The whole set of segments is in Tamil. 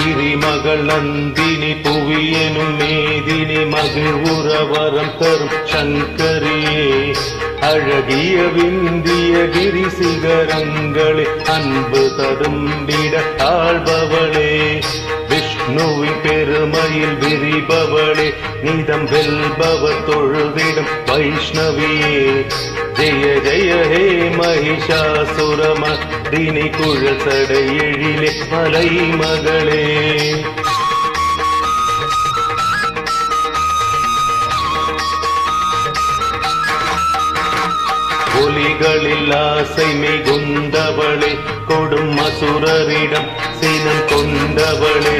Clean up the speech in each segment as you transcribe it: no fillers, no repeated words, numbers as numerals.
கிரிமகள் நந்தினி புவியனும் மேதினி மகிழ்வுற வரம் தரும் சங்கரியே அழகிய விந்திய கிரி சிகரங்களே அன்பு ததும்பிட ஆள்பவளே விஷ்ணுவின் பெருமையில் விரிபவளே நிதம் வெல்பவர் தொழுதிடும் வைஷ்ணவியே ஜெய ஜெய ஹே மகிஷாசுரமர்தினி குழல் சடை எழிலே மலை மகளே ஒலிகளில் ஆசை மிகுந்தவளே கொடும் அசுரரிடம் சினம் கொண்டவளே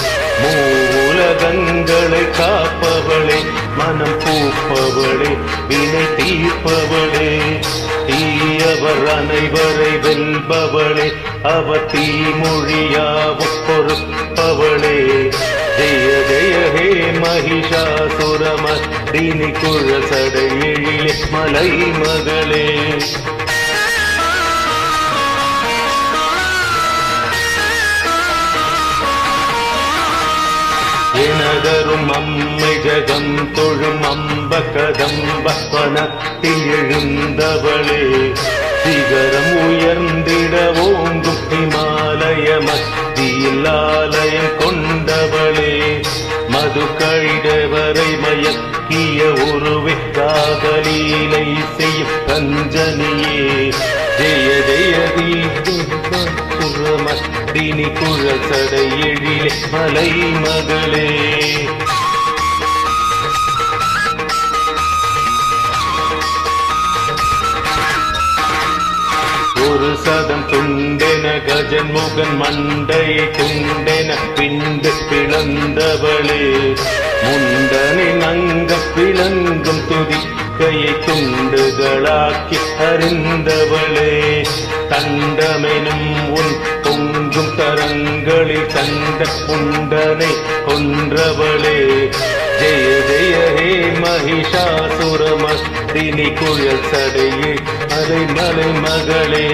மூலகங்களை காப்பவளே மனம் பூப்பவளே வினை தீர்ப்பவளே தீயவர் அனைவரை வெல்பவளே அவர் தீமொழியாவும் பொறுப்பவளே ஜெய ஜெய ஹே மகிஷாசுரமர்தினி குழல் சடை எழிலே மலை மகளே எனதரும் அம்மை ஜகம் தொழும் அம்ப கதம்ப வனத்தில் எழுந்தவளே சிகரம் உயர்ந்திட ஓங்கும் இமாலய மத்தியில் ஆலயம் கொண்டவளே மது கழிடவரை மயக்கிய உருவே காதலீலை செய்யும் ரஞ்சனியே ஜெய ஜெய தீபுரமர்தினி குழல் சடை எழிலே மலை மகளே ஒரு சதம் துண்டென கஜன் முகன் மண்டையை துண்டென பிண்டு பிளந்தவளே முண்டனின் அங்கம் பிளங்கும் துதிக்கையை துண்டுகளாக்கி அறிந்தவளே தண்டமெனும் உன் பொங்கும் தரங்களில் கண்ட புண்டனை கொன்றவளே ஜெய ஜெய ஹே மகிஷாசுரமர்தினி குழல் சடையே மலை மலை மகளே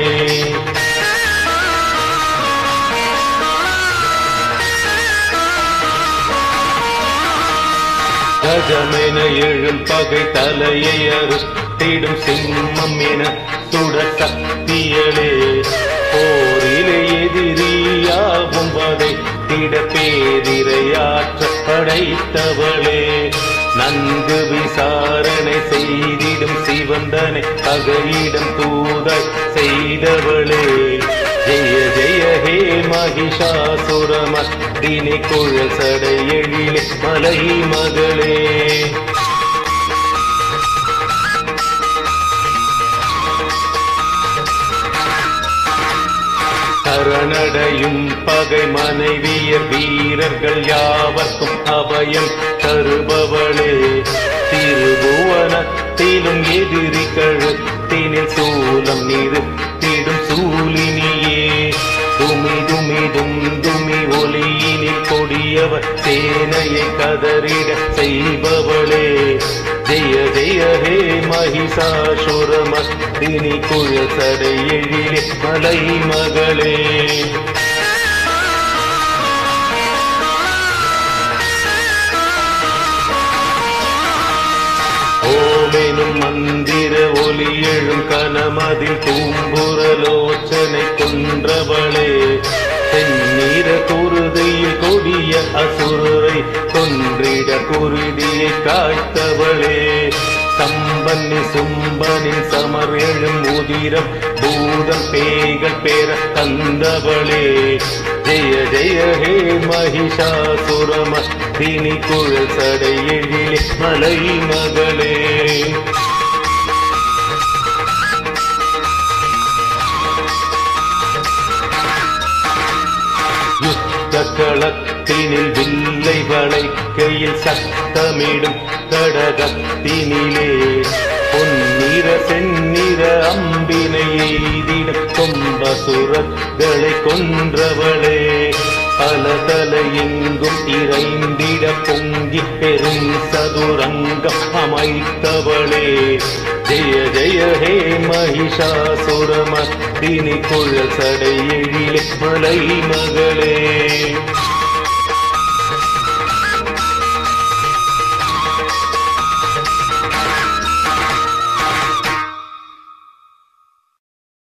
கஜமென எழும் பகை தலையை அறுத்திடும் சிம்மம் என சுட சக்தியளே போரிலே எதிரியாகும் வதை திட பேரிரையாற்ற படைத்தவளே நன்கு விசாரணை செய்திடும் சிவந்தனை பகையிடம் தூதாய் செய்தவளே ஜெய ஜெய ஹே மகிஷாசுரமர்தினி குழல் சடை எழிலே மலை மகளே சரணடையும் பகை மனைவியர் வீரர்கள் யாவர்க்கும் அபயம் தருபவளே திருபுவனத்திலும் எதிரி கழுத்தினில் சூலம் நிறுத்திடும் சூலினியே துமி துமி துமி ஒலியினில் கொடியவர் சேனையை கதறிட செய்பவளே ஜெய ஜெய ஹே மகிஷாசுரமர்தினி குழல் சடை எழிலே மலை மகளே ஓமெனும் மந்திர ஒலி எழும் கனமதில் தூம்புரலோச்சனை கொன்றவளே தென்னிற குருதியில் கொடிய அசுரரை கொன்றிட குருதியை காய்த்தவளே சம்பன்னி சும்பனின் சமர் எழும் உதிரம் பூதம் பேய்கள் பேர தந்தவளே ஜெய ஜெய ஹே மகிஷாசுரமர்தினி குழல் சடை எழிலே மலை மகளே களத்தினில் வில்லை வளைக்கையில் சத்தமிடும் கடகத்தினிலே பொன்னிற செந்நிற அம்பினை எய்திடும் கொம்பசுரங்களை கொன்றவளே பல தலை எங்கும் இறைந்திட பொங்கி பெரும் சதுரங்கம் அமைத்தவளே ஜெய ஜெய ஹே மகிஷாசுரமர்தினி குழல் சடை எழிலே மலை மகளே